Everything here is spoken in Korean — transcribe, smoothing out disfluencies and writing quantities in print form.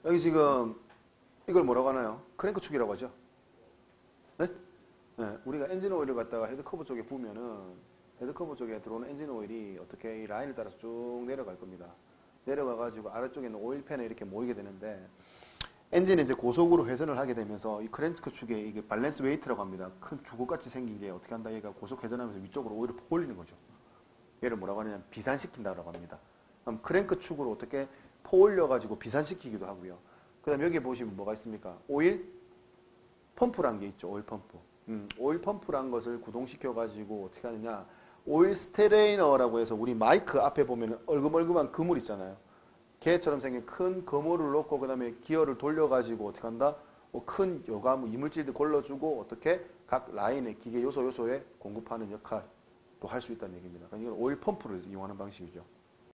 여기 지금 이걸 뭐라고 하나요? 크랭크 축이라고 하죠. 네? 네, 우리가 엔진 오일을 갖다가 헤드커버 쪽에 부으면은 헤드커버 쪽에 들어오는 엔진 오일이 어떻게 이 라인을 따라서 쭉 내려갈 겁니다. 내려가가지고 아래쪽에 있는 오일팬에 이렇게 모이게 되는데 엔진이 이제 고속으로 회전을 하게 되면서 이 크랭크 축에 이게 밸런스 웨이트라고 합니다. 큰 주걱같이 생긴 게 어떻게 한다? 얘가 고속 회전하면서 위쪽으로 오일을 포올리는 거죠. 얘를 뭐라고 하냐면 비산시킨다고 합니다. 그럼 크랭크 축으로 어떻게 포올려가지고 비산시키기도 하고요. 그 다음에 여기 보시면 뭐가 있습니까? 오일 펌프란 게 있죠. 오일 펌프. 오일 펌프란 것을 구동시켜가지고 어떻게 하느냐. 오일 스테레이너라고 해서 우리 마이크 앞에 보면 얼금얼금한 그물 있잖아요. 개처럼 생긴 큰 그물을 놓고 그 다음에 기어를 돌려가지고 어떻게 한다? 큰 여과물 이물질들 걸러주고 어떻게 각 라인의 기계 요소에 공급하는 역할도 할 수 있다는 얘기입니다. 그러니까 이건 오일 펌프를 이용하는 방식이죠.